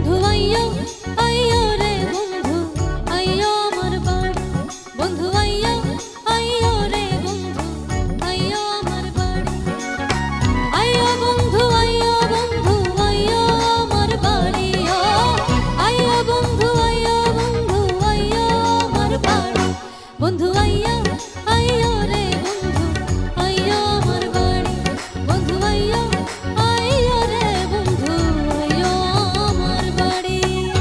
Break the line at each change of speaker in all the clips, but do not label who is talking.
বন্ধু আইয়ো আইয়ো রে বন্ধু আইয়ো আমার বাড়ি বন্ধু আইয়ো আইয়ো রে বন্ধু আইয়ো আমার বাড়ি আইয়ো বন্ধু আইয়ো আইয়ো আমার বাড়ি ও আইয়ো বন্ধু আইয়ো আমার বাড়ি বন্ধু আইয়ো আইয়ো রে বন্ধু আইয়ো আমার বাড়ি বন্ধু আইয়ো আইয়ো রে বন্ধু আইয়ো আমার বাড়ি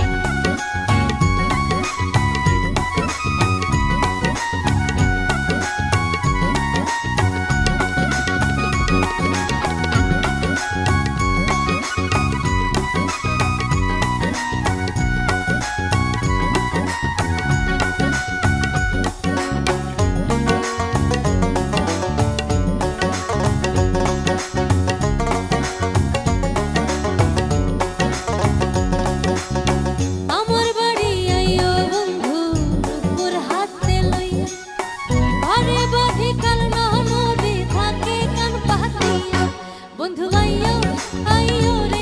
আমার বাড়ি আইয়ো বন্ধু রূপপুর হাতে লইয়া ঘরে বাঁধি কাল নদী থাকে কান পাতিয়া বন্ধু আইয়ো আইয়ো